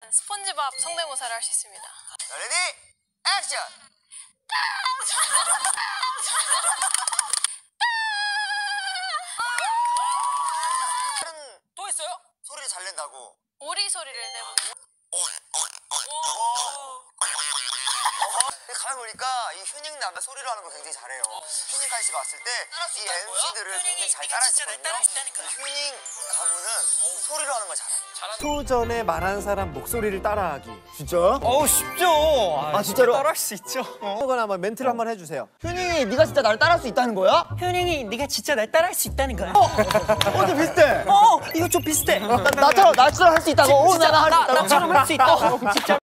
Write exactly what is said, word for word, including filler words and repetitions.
스폰지밥 성대모사를 할 수 있습니다. 레디 액션. 또 있어요? 소리를 잘 낸다고. 오리 소리를 내보세요. 가만 보니까 이 휴닝 남자 소리로 하는 거 굉장히 잘해요. 휴닝 가이씨가 왔을 때 이 엠씨들을 굉장히 잘 따라했거든요. 휴닝 가문은 소리로 하는 걸 잘해요. 소전에 말하는 사람 목소리를 따라하기. 진짜요? 어우 쉽죠. 아, 진짜로? 따라할 수 있죠. 그거나 한번 멘트를 한번 해주세요. 휴닝이 네가 진짜 나를 따라할 수 있다는 거야? 현영이 네가 진짜 날 따라할 수 있다는 거야. 어, 좀 비슷해. 어, 이거 좀 비슷해. 나, 나처럼 나처럼 할 수 있다고. 어, 진짜 나나 할 수 나, 있다고. 나처럼 할 수 있다. 진짜.